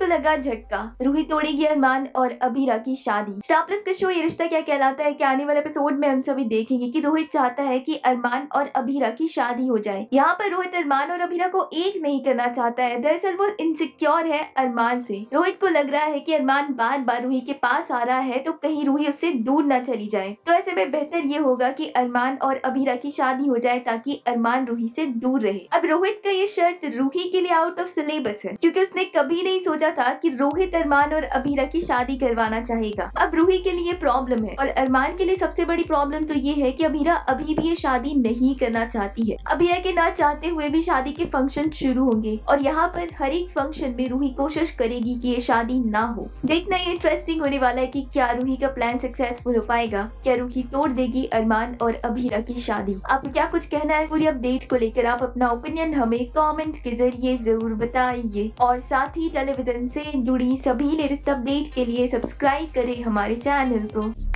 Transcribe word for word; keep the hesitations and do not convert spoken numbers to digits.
लगा झटका, रूही तोड़ेगी अरमान और अभीरा की शादी। स्टार प्लस का शो ये रिश्ता क्या कहलाता है कि आने वाले एपिसोड में हम सभी देखेंगे कि रोहित चाहता है कि अरमान और अभीरा की शादी हो जाए। यहाँ पर रोहित अरमान और अभीरा को एक नहीं करना चाहता है। दरअसल वो इनसिक्योर है अरमान से। रोहित को लग रहा है कि अरमान बार बार रूही के पास आ रहा है तो कहीं रूही उससे दूर न चली जाए। तो ऐसे में बेहतर ये होगा कि अरमान और अभीरा की शादी हो जाए ताकि अरमान रूही से दूर रहे। अब रोहित का ये शर्त रूही के लिए आउट ऑफ सिलेबस है, क्योंकि उसने कभी नहीं सोचा था कि रोहित अरमान और अभीरा की शादी करवाना चाहेगा। अब रूही के लिए प्रॉब्लम है और अरमान के लिए सबसे बड़ी प्रॉब्लम तो ये है कि अभीरा अभी भी ये शादी नहीं करना चाहती है। अभीरा के ना चाहते हुए भी शादी के फंक्शन शुरू होंगे और यहाँ पर हर एक फंक्शन में रूही कोशिश करेगी कि ये शादी ना हो। देखना ये इंटरेस्टिंग होने वाला है कि क्या रूही का प्लान सक्सेसफुल हो पाएगा। क्या रूही तोड़ देगी अरमान और अभीरा की शादी। आपको क्या कुछ कहना है पूरी अपडेट को लेकर? आप अपना ओपिनियन हमें कमेंट के जरिए जरूर बताइए और साथ ही टेलीविजन से जुड़ी सभी लेटेस्ट अपडेट के लिए सब्सक्राइब करें हमारे चैनल को।